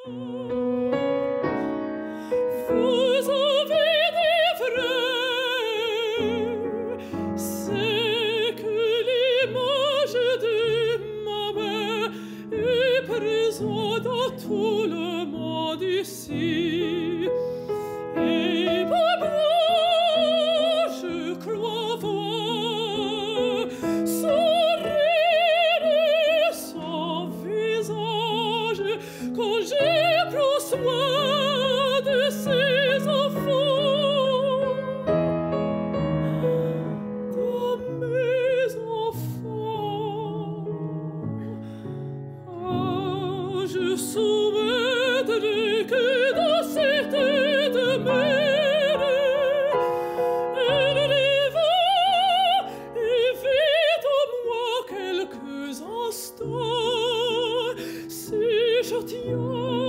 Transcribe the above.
Vous avez des vrais, c'est que l'image de ma mère est présente dans tout le monde ici. Et par moi, je crois voir sourire et son visage quand je prends soin de ses enfants, de mes enfants. Ah, je souhaiterais que dans cette demeure, elle rêvât et vit en moi quelques instants. Si je tiens